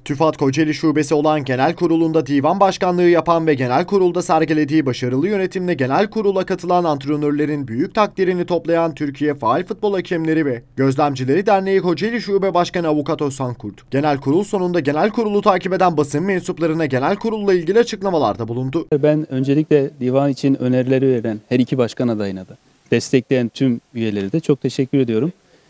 TÜFAD Kocaeli Şubesi olan Genel Kurulu'nda divan başkanlığı yapan ve genel kurulda sergilediği başarılı yönetimle genel kurula katılan antrenörlerin büyük takdirini toplayan Türkiye Faal Futbol Hakemleri ve Gözlemcileri Derneği Kocaeli Şube Başkanı Avukat Özhan Kurt, genel kurul sonunda genel kurulu takip eden basın mensuplarına genel kurulla ilgili açıklamalarda bulundu. Ben öncelikle divan için önerileri veren her iki başkan adayına da, destekleyen tüm üyeleri de çok teşekkür ediyorum.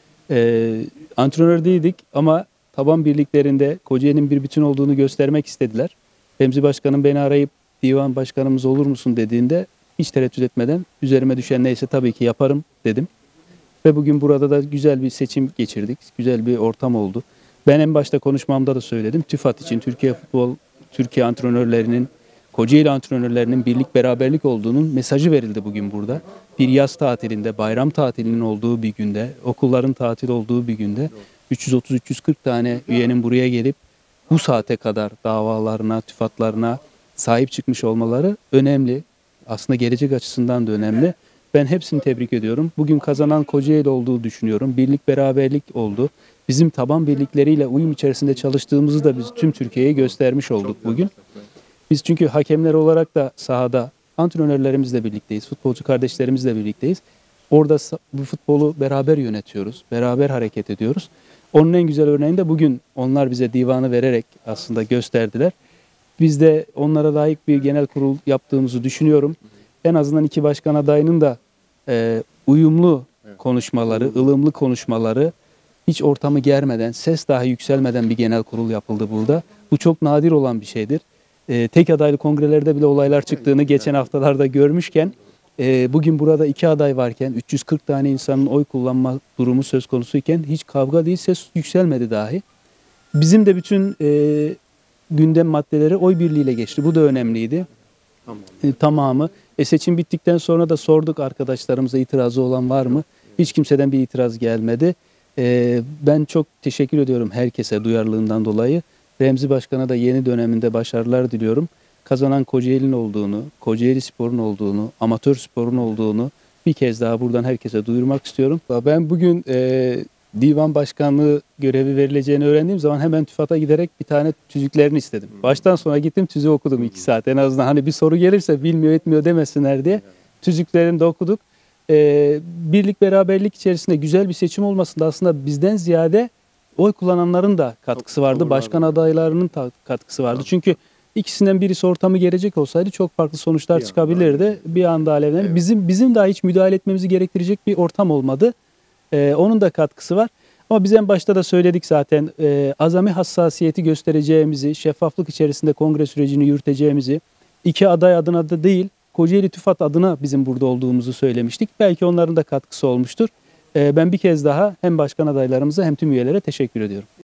Antrenör değildik ama taban birliklerinde Kocaeli'nin bir bütün olduğunu göstermek istediler. Remzi Başkanım beni arayıp divan başkanımız olur musun dediğinde hiç tereddüt etmeden üzerime düşen neyse tabii ki yaparım dedim. Ve bugün burada da güzel bir seçim geçirdik. Güzel bir ortam oldu. Ben en başta konuşmamda da söyledim. TÜFAD için Türkiye antrenörlerinin, Kocaeli antrenörlerinin birlik beraberlik olduğunun mesajı verildi bugün burada. Bir yaz tatilinde, bayram tatilinin olduğu bir günde, okulların tatil olduğu bir günde 330-340 tane üyenin buraya gelip bu saate kadar davalarına, tüfatlarına sahip çıkmış olmaları önemli. Aslında gelecek açısından da önemli. Ben hepsini tebrik ediyorum. Bugün kazanan Kocaeli olduğu düşünüyorum. Birlik beraberlik oldu. Bizim taban birlikleriyle uyum içerisinde çalıştığımızı da biz tüm Türkiye'ye göstermiş olduk bugün. Biz çünkü hakemler olarak da sahada antrenörlerimizle birlikteyiz, futbolcu kardeşlerimizle birlikteyiz. Orada bu futbolu beraber yönetiyoruz, beraber hareket ediyoruz. Onun en güzel örneğini de bugün onlar bize divanı vererek aslında gösterdiler. Biz de onlara layık bir genel kurul yaptığımızı düşünüyorum. En azından iki başkan adayının da uyumlu konuşmaları, ılımlı konuşmaları, hiç ortamı germeden, ses dahi yükselmeden bir genel kurul yapıldı burada. Bu çok nadir olan bir şeydir. Tek adaylı kongrelerde bile olaylar çıktığını geçen haftalarda görmüşken, bugün burada iki aday varken, 340 tane insanın oy kullanma durumu söz konusuyken hiç kavga değil, ses yükselmedi dahi. Bizim de bütün gündem maddeleri oy birliğiyle geçti. Bu da önemliydi. Tamamı. Seçim bittikten sonra da sorduk arkadaşlarımıza, itirazı olan var mı? Hiç kimseden bir itiraz gelmedi. Ben çok teşekkür ediyorum herkese duyarlılığından dolayı. Remzi Başkan'a da yeni döneminde başarılar diliyorum. Kazanan Kocaeli'nin olduğunu, Kocaeli Spor'un olduğunu, amatör sporun olduğunu bir kez daha buradan herkese duyurmak istiyorum. Ben bugün divan başkanlığı görevi verileceğini öğrendiğim zaman hemen TÜFAD'a giderek bir tane tüzüklerini istedim. Baştan sona gittim, tüzüğü okudum 2 saat. En azından hani bir soru gelirse bilmiyor etmiyor demesinler diye tüzüklerini de okuduk. Birlik beraberlik içerisinde güzel bir seçim olmasında aslında bizden ziyade oy kullananların da katkısı vardı. Başkan adaylarının katkısı vardı. Çünkü ikisinden birisi ortamı gelecek olsaydı çok farklı sonuçlar çıkabilirdi. Bir anda alevlenir. Bizim daha hiç müdahale etmemizi gerektirecek bir ortam olmadı. Onun da katkısı var. Ama biz en başta da söyledik zaten azami hassasiyeti göstereceğimizi, şeffaflık içerisinde kongre sürecini yürüteceğimizi, iki aday adına da değil, Kocaeli TÜFAD adına bizim burada olduğumuzu söylemiştik. Belki onların da katkısı olmuştur. Ben bir kez daha hem başkan adaylarımıza hem tüm üyelere teşekkür ediyorum.